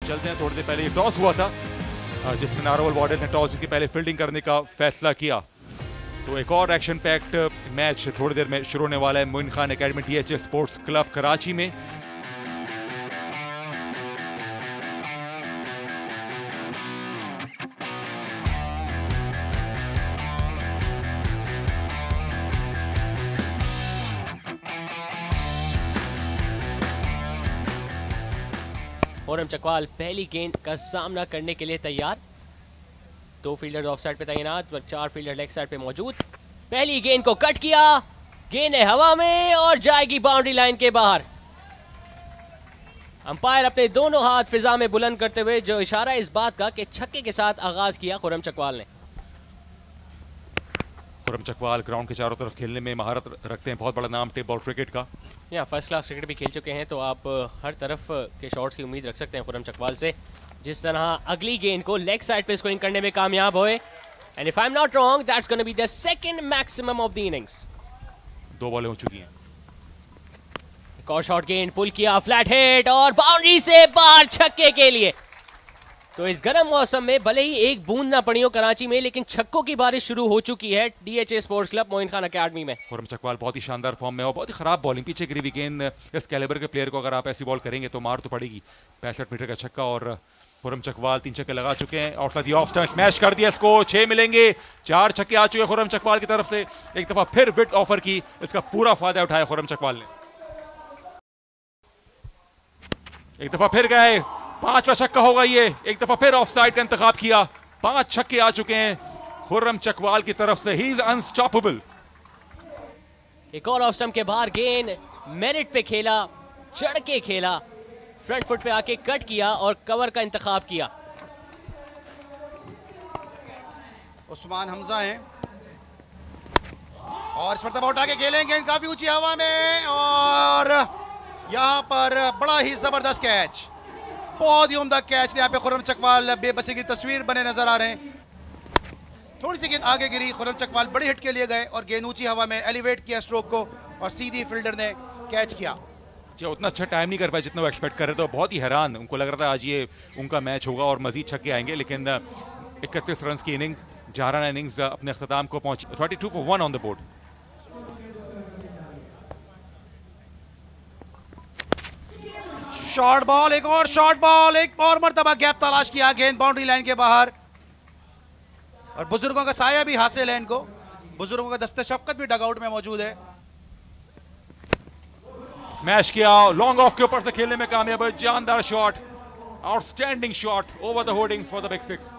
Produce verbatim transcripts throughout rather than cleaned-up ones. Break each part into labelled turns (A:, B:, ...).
A: चलते हैं। थोड़ी देर पहले ये टॉस हुआ था जिसमें नारोवल वारियर्स ने टॉस जीत पहले फील्डिंग करने का फैसला किया। तो एक और एक्शन पैक्ड मैच थोड़ी देर में शुरू होने वाला है Moin Khan academy DHA sports club Karachi में।
B: खुर्रम चकवाल पहली गेंद का सामना करने के लिए तैयार। दो फील्डर ऑफ साइड पे तैनात, चार फील्डर लेग साइड पे मौजूद। पहली गेंद को कट किया, गेंद है हवा में और जाएगी बाउंड्री लाइन के बाहर। अंपायर अपने दोनों हाथ फिजा में बुलंद करते हुए जो इशारा इस बात का कि छक्के के साथ आगाज किया खुर्रम चकवाल ने।
A: खुर्रम चकवाल ग्राउंड के चारों तरफ खेलने में महारत रखते हैं, बहुत बड़ा नाम टेप बॉल क्रिकेट का।
B: या फर्स्ट क्लास क्रिकेट भी खेल चुके हैं, तो आप हर तरफ के शॉट्स की उम्मीद रख सकते हैं खुर्रम चकवाल से। जिस तरह अगली गेंद को लेग साइड पे स्कोरिंग करने में कामयाब हुए। And if I am not wrong that's gonna be the second maximum of the innings.
A: दो बॉलें हो चुकी हैं।
B: एक और शॉट गेंद पुल किया, फ्लैट हिट और बाउंड्री से बाहर छक्के के लिए। तो इस गर्म मौसम में भले ही एक बूंद ना पड़ी हो कराची में, लेकिन छक्कों की बारिश शुरू हो चुकी है DHA sports club Moin Khan academy में।
A: खुर्रम चकवाल बहुत ही शानदार फॉर्म में और बहुत ही खराब बॉलिंग, पीछे गिरी हुई गेंद इस कैलिबर के प्लेयर को अगर आप ऐसी बॉल करेंगे तो मार तो पड़ेगी। पैंसठ मीटर का छक्का और खुर्रम चकवाल तीन छक्के लगा चुके हैं और साथ ही ऑफ स्टंप स्मैश कर दिया इसको। छह मिलेंगे, चार छक्के आ चुके हैं खुर्रम चकवाल की तरफ से। एक दफा फिर विट ऑफर की, इसका पूरा फायदा उठाया खुर्रम चकवाल ने। एक दफा फिर गए, पांचवा छक्का होगा ये। एक दफा फिर ऑफ साइड का इंतखाब किया। पांच छक्के आ चुके हैं खुर्रम चकवाल की तरफ से। He is unstoppable.
B: एक और ऑफ स्टंप के बाहर गेंद मेरिट पे खेला, चढ़ के खेला, फ्रंट फुट पे आके कट किया और कवर का इंतखाब किया।
C: उस्मान हमजा हैं और इस मरतबा उठा के खेलें, गेंद काफी ऊंची हवा में और यहां पर बड़ा ही जबरदस्त कैच, बहुत ही उम्दा कैच। यहाँ पे खुर्रम चकवाल बेबसी की तस्वीर बने नजर आ रहे हैं। थोड़ी सी गेंद आगे गिरी, खुर्रम चकवाल बड़ी हिट के लिए गए और गेंद ऊंची हवा में एलिवेट किया स्ट्रोक को और सीधी फील्डर ने कैच किया।
A: जो उतना अच्छा टाइम नहीं कर पाया जितना वो एक्सपेक्ट कर रहे थे। बहुत ही हैरान, उनको लग रहा था आज ये उनका मैच होगा और मजीद छक्के आएंगे, लेकिन इकतीस रन की इनिंग, जाराना इनिंग्स अपने अख्ताम को पहुंची। Thirty two for one on the board.
C: Short ball, एक और शॉर्ट बॉल, एक और मरतबा गैप तलाश किया, गेंद बाउंड्री लाइन के बाहर और बुजुर्गों का साया भी हासिल है इनको। बुजुर्गों का दस्ते शफकत भी डगआउट में मौजूद है।
A: स्मैश किया, लॉन्ग ऑफ के ऊपर से खेलने में कामयाब है। जानदार shot, outstanding shot over the hoardings for the big six.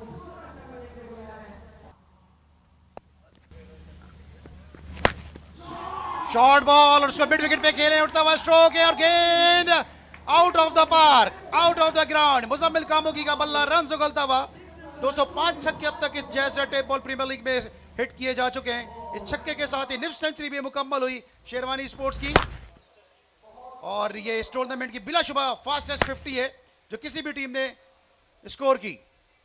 C: Short ball और उसको मिड विकेट पे खेले, उठता हुआ स्ट्रोक है और गेंद out of the park, out of the ground. Muzammil Kamogi का बल्ला रन उगलता हुआ। दो सौ पाँच छक्के अब तक इस जैसे टेप बॉल प्रीमियर लीग में हिट किए जा चुके हैं। इस छक्के के साथ ही निफ्ट सेंचुरी भी मुकम्मल हुई शेरवानी स्पोर्ट्स की और ये इस टूर्नामेंट की बिलाशुबा फास्टेस्ट फिफ्टी है जो किसी भी टीम ने स्कोर की।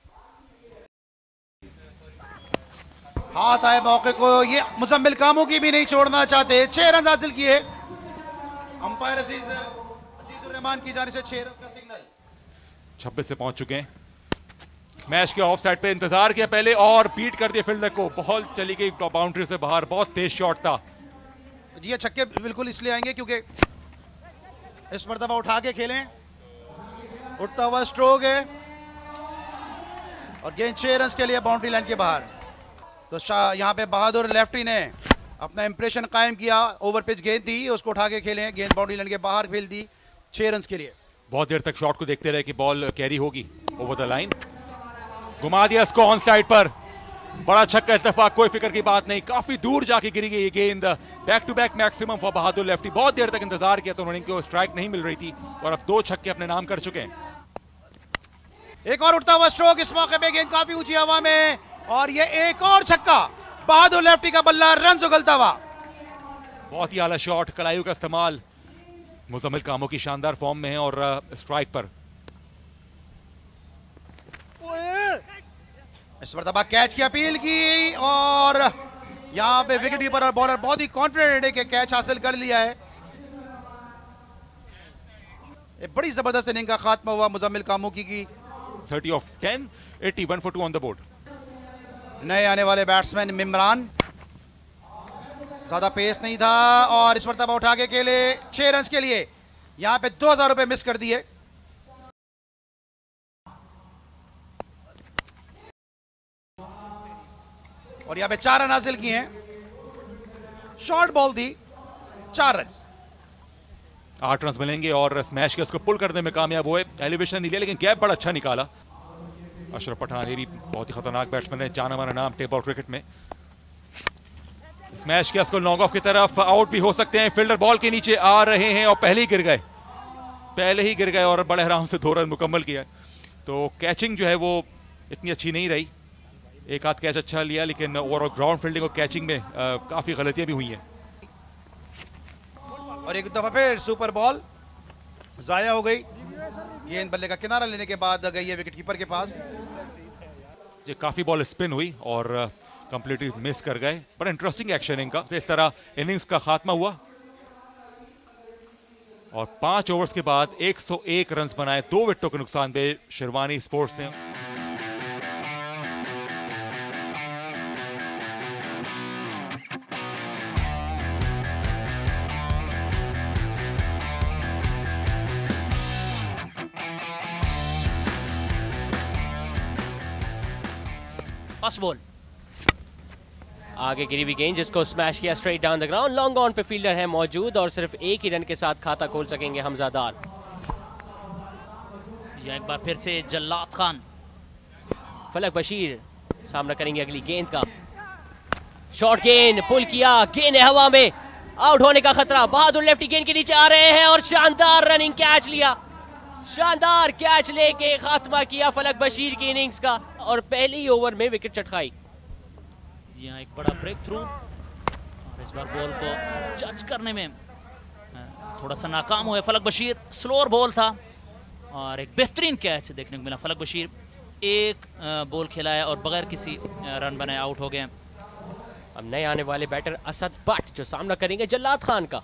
C: हाथ आए मौके को, ये मुजम्मिल कामोगी भी नहीं छोड़ना चाहते। छह रन हासिल किए। अंपायर अजीज रहमान की जानिब से छह रन का सिग्नल।
A: छब्बीस से पहुंच चुके हैं। मैच के ऑफ साइड पे इंतजार किया पहले और बीट कर दिया फील्डर को। बॉल चली गई बाउंड्री से बाहर, बहुत तेज शॉट था।
C: जी छक्के बिल्कुल इसलिए आएंगे क्योंकि इस मरतबा उठा के खेलें, उठता हुआ स्ट्रोक है और गेंद छह रन के लिए बाउंड्री लाइन के बाहर। तो यहाँ पे बहादुर लेफ्टी ने अपना इंप्रेशन कायम किया। ओवर पिच गेंद थी, उसको उठा के खेले, गेंद बाउंड्री लाइन के बाहर खेल दी छह रन के लिए।
A: बहुत देर तक शॉट को देखते रहे कि बॉल कैरी होगी ओवर द लाइन। घुमा दिया इसको ऑन साइड पर, बड़ा छक्का इस दफा, कोई फिक्र की बात नहीं। काफी दूर जाके गिरी गई ये गेंद। Back to back maximum for बहादुर लेफ्टी। बहुत देर तक इंतजार किया तो उन्होंने स्ट्राइक नहीं मिल रही थी और अब दो छक्के अपने नाम कर चुके हैं।
C: एक और उठता हुआ स्ट्रोक, इस मौके पे गेंद काफी ऊंची हवा में और ये एक और छक्का, बहादुर लेफ्टी का बल्ला रन उगलता हुआ।
A: बहुत ही आला शॉट, कलायु का इस्तेमाल। मुजम्मिल कामों की शानदार फॉर्म में है और स्ट्राइक पर।
C: इस मरतबा कैच की अपील की और यहां पे विकेट कीपर और बॉलर बहुत ही कॉन्फिडेंट है कि कैच हासिल कर लिया है। एक बड़ी जबरदस्त इनिंग का खात्मा हुआ मुजम्मिल कामोकी की।
A: Thirty off ten, eighty one for two on the board.
C: नए आने वाले बैट्समैन मिमरान, ज्यादा पेस नहीं था और इस मरतबा उठा के खेले छह रन के लिए। यहां पे दो हजार रुपए मिस कर दिए। और यहां पे चार रन हासिल किए हैं। शॉर्ट बॉल दी, चार रन।
A: आठ रन मिलेंगे और स्मैश के उसको पुल करने में कामयाब हुए। एलिवेशन नहीं लिया लेकिन गैप बड़ा अच्छा निकाला। अशरफ पठान ये भी बहुत ही खतरनाक बैट्समैन है, जाना माना नाम टेप आउट क्रिकेट में। स्मैश किया उसको लॉन्ग ऑफ की तरफ, आउट भी हो सकते हैं। फील्डर बॉल के नीचे आ रहे हैं और पहले ही गिर गए पहले ही गिर गए और बड़े आराम से दो रन मुकम्मल किया। तो कैचिंग जो है वो इतनी अच्छी नहीं रही। एक आध कैच अच्छा लिया लेकिन ओवरऑल ग्राउंड फील्डिंग और कैचिंग में आ, काफी गलतियां भी हुई हैं।
C: और एक दफा फिर सुपर बॉल जाया हो गई। गेंद बल्ले का किनारा लेने के बाद गई है विकेट कीपर के पास।
A: ये काफी बॉल स्पिन हुई और कंप्लीटली मिस कर गए। बड़ा इंटरेस्टिंग एक्शन इनका। तो इस तरह इनिंग्स का खात्मा हुआ और पांच ओवर्स के बाद एक सौ एक रन बनाए, दो विकेटों के नुकसान पे शेरवानी स्पोर्ट्स ने।
B: फर्स्ट बॉल आगे गिरी हुई गेंद जिसको स्मैश किया straight down the ground. Long on पे फील्डर है मौजूद और सिर्फ एक ही रन के साथ खाता खोल सकेंगे हमजादार।
D: एक बार फिर से जल्लाद खान।
B: फलक बशीर सामना करेंगे अगली गेंद का। शॉर्ट गेंद पुल किया, गेंद है हवा में, आउट होने का खतरा। बहादुर लेफ्टी गेंद के नीचे आ रहे हैं और शानदार रनिंग कैच लिया। शानदार कैच लेके खात्मा किया फलक बशीर की इनिंग्स का और पहले ही ओवर में विकेट चटकाई।
D: जी हाँ, एक बड़ा ब्रेक थ्रू और इस बार बॉल को जज करने में थोड़ा सा नाकाम हुए फलक बशीर। स्लोअर बॉल था और एक बेहतरीन कैच देखने को मिला। फलक बशीर एक बॉल खेलाया और बगैर किसी रन बनाए आउट हो गए।
B: अब नए आने वाले बैटर असद बट जो सामना करेंगे जल्लाद खान का।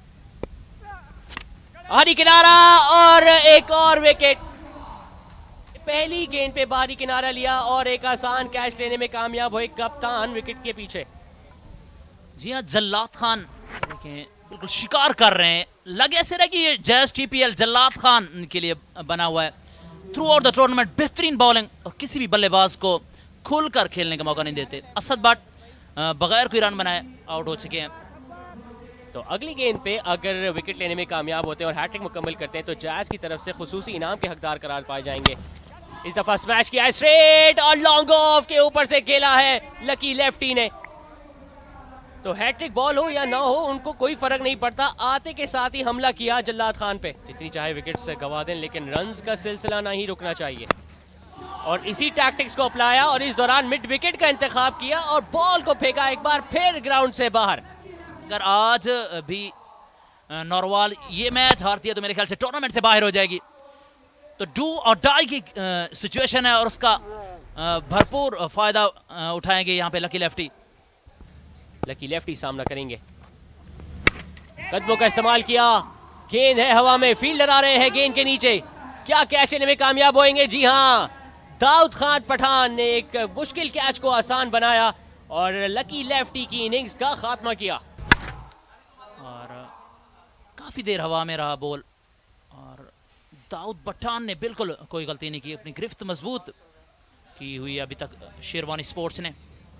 B: बाहरी किनारा और एक और विकेट। पहली गेंद पे बाहरी किनारा लिया और एक आसान कैच लेने में कामयाब हुए कप्तान विकेट के पीछे।
D: जी हाँ, जल्लाद खान देखें बिल्कुल शिकार कर रहे हैं। लगे ऐसे रहे कि ये जैज टीपीएल जल्लाद खान के लिए बना हुआ है। थ्रू आउट द टूर्नामेंट बेहतरीन बॉलिंग और किसी भी बल्लेबाज को खुलकर खेलने का मौका नहीं देते। असद बट बगैर कोई रन बनाए आउट हो चुके हैं।
B: तो अगली गेंद पे अगर विकेट लेने में कामयाब होते हैं और हैट्रिक मुकम्मल करते हैं तो जैज की तरफ से खुसूसी इनाम के हकदार करार पाए जाएंगे। इस दफा स्मैश किया है स्ट्रेट और लॉन्ग ऑफ के ऊपर से खेला है लकी लेफ्टी ने। तो हैट्रिक बॉल हो या ना हो उनको कोई फर्क नहीं पड़ता, आते के साथ ही हमला किया जल्लाद खान पे। जितनी चाहे विकेट्स गवा दें लेकिन रन्स का सिलसिला नहीं रुकना चाहिए। और इसी टैक्टिक्स को अपनाया और इस दौरान मिड विकेट का इंतखाब किया और बॉल को फेंका एक बार फिर ग्राउंड से बाहर।
D: अगर आज भी नॉरवाल ये मैच हारती है तो मेरे ख्याल से टूर्नामेंट से बाहर हो जाएगी। तो डू और डाई की सिचुएशन है और उसका भरपूर फायदा उठाएंगे यहाँ पे लकी लेफ्टी।
B: लकी लेफ्टी सामना करेंगे। कदमों का इस्तेमाल किया, गेंद है हवा में, फील्डर आ रहे हैं गेंद के नीचे। क्या कैच लेने में कामयाब होंगे? जी हाँ, दाऊद खान पठान ने एक मुश्किल कैच को आसान बनाया और लकी लेफ्टी की इनिंग्स का खात्मा किया।
D: और काफी देर हवा में रहा बॉल और दाऊद पठान ने बिल्कुल कोई गलती नहीं की। अपनी गिरफ्त मजबूत की हुई अभी तक शेरवानी स्पोर्ट्स ने।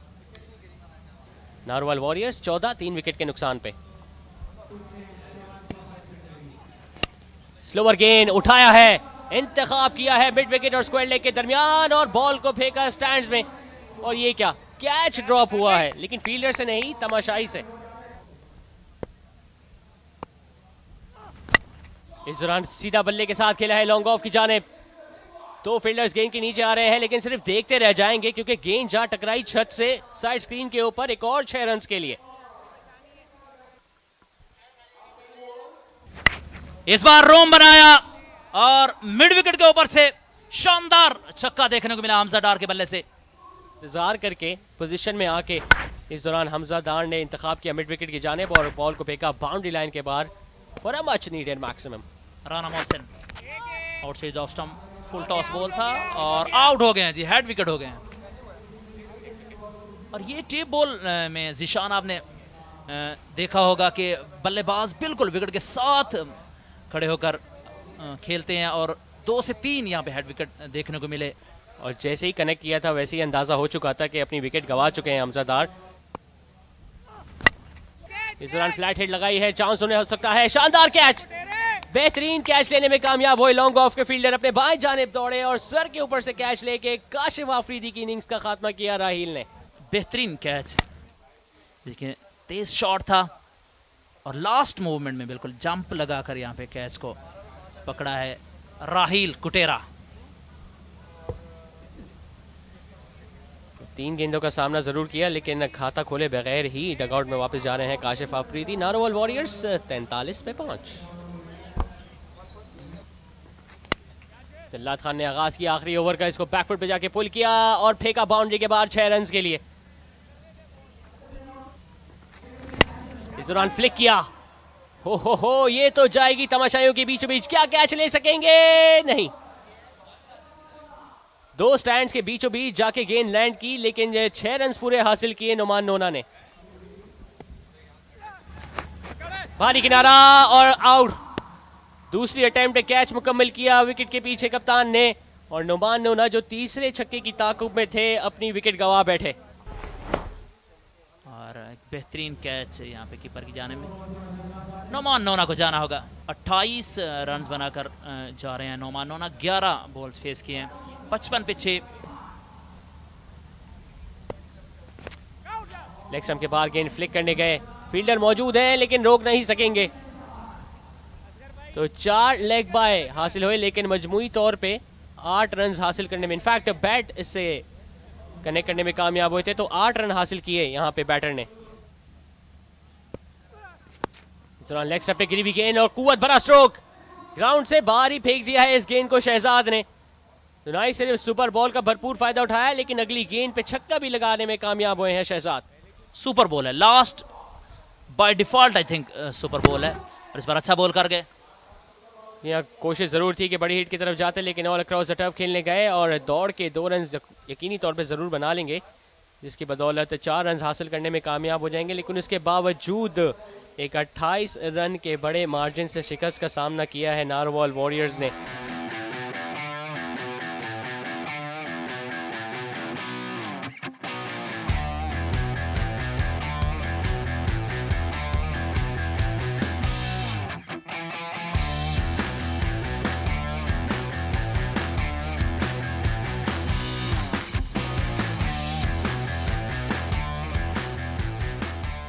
B: नारवाल वॉरियर्स चौदह तीन विकेट के नुकसान पे। स्लोवर गेंद उठाया है, इंतखाब किया है मिड विकेट और स्क्वायर लेग के दरमियान और बॉल को फेंका स्टैंड्स में। और ये क्या कैच ड्रॉप हुआ है लेकिन फील्डर से नहीं, तमाशाई से। इस दौरान सीधा बल्ले के साथ खेला है लॉन्ग ऑफ की जानिब। दो फील्डर्स गेंद के नीचे आ रहे हैं लेकिन सिर्फ देखते रह जाएंगे क्योंकि गेंद जहां टकराई छत से साइड स्क्रीन के ऊपर एक और छह रन के लिए।
D: इस बार रोम बनाया और मिड विकेट के ऊपर से शानदार छक्का देखने को मिला हमजा डार के बल्ले से।
B: इंतजार करके पोजीशन में आके इस दौरान हमजा डार ने इंतखाब किया मिड विकेट की जानिब और बॉल को फेंका बाउंड्री लाइन के बाहर for a much needed maximum.
D: Rana Mohsin outside off stump, full toss ball था और आउट हो गए हैं जी, हेड विकेट हो गए हैं। और ये टेप बॉल में जिशान आपने देखा होगा कि बल्लेबाज बिल्कुल विकेट के साथ खड़े होकर खेलते हैं और दो से तीन यहाँ पे हेड विकेट देखने को मिले।
B: और जैसे ही कनेक्ट किया था वैसे ही अंदाजा हो चुका था कि अपनी विकेट गंवा चुके हैं हमजादार। इस दौरान फ्लैट हिट लगाई है, चांस होने हो सकता है, शानदार कैच, बेहतरीन कैच लेने में कामयाब हुए लॉन्ग ऑफ के फील्डर, अपने बाएं जानिब दौड़े और सर के ऊपर से कैच लेके काशिफ आफरीदी की इनिंग्स का खात्मा किया राहील ने।
D: बेहतरीन कैच, देखिए तेज शॉट था और लास्ट मूवमेंट में बिल्कुल जंप लगाकर यहाँ पे कैच को पकड़ा है राहील कुटेरा।
B: तीन गेंदों का सामना जरूर किया लेकिन खाता खोले बगैर ही डगआउट में वापस जा रहे हैं काशिफ आफरीदी। नारोवाल वॉरियर्स तैंतालीस पे पांच। जल्लाद खान ने आगाज किया आखिरी ओवर का, इसको बैकफुट पे जाके पुल किया और फेंका बाउंड्री के बाहर छह रन के लिए। इस दौरान फ्लिक किया, हो हो हो ये तो जाएगी तमाशाइयों के बीचों बीच, क्या कैच ले सकेंगे? नहीं, दो स्टैंड्स के बीचों बीच जाके गेंद लैंड की लेकिन छह रन पूरे हासिल किए नुमान नोना ने। भारी किनारा और आउट। दूसरी अटेम्प्ट कैच मुकम्मल किया विकेट के पीछे कप्तान ने और नुमान नोना जो तीसरे छक्के की ताकुब में थे अपनी विकेट गंवा बैठे।
D: और एक बेहतरीन कैच है यहाँ पे कीपर की जाने में, नुमान नोना को जाना होगा। अट्ठाईस रन बनाकर जा रहे हैं नुमान नोना, ग्यारह बॉल्स फेस किए हैं, पचपन पे छह।
B: लेग स्टंप के बाहर गेंद फ्लिक करने गए, फील्डर मौजूद हैं लेकिन रोक नहीं सकेंगे। तो चार लेग बाय हासिल हुए लेकिन मजमूई तौर पे आठ रन हासिल करने में, इनफैक्ट बैट इससे कनेक्ट करने में कामयाब हुए थे तो आठ रन हासिल किए यहाँ पे बैटर ने। इस दौरान लेग स्टंप पे गिरी हुई गेंद और कुव्वत भरा स्ट्रोक, ग्राउंड से बाहर ही फेंक दिया है इस गेंद को शहजाद ने। तो ना ही सिर्फ सुपर बॉल का भरपूर फायदा उठाया लेकिन अगली गेंद पे छक्का भी लगाने में कामयाब हुए हैं शहजाद।
D: सुपर बॉल है, last by default I think super ball है और इस बार अच्छा बॉल कर गए।
B: यहाँ कोशिश जरूर थी कि बड़ी हिट की तरफ जाते लेकिन ऑल अक्रॉस द टर्फ खेलने गए और दौड़ के दो रन यकीनी तौर पे ज़रूर बना लेंगे जिसकी बदौलत चार रन हासिल करने में कामयाब हो जाएंगे। लेकिन उसके बावजूद एक अट्ठाईस रन के बड़े मार्जिन से शिकस्त का सामना किया है नारोवाल वॉरियर्स ने।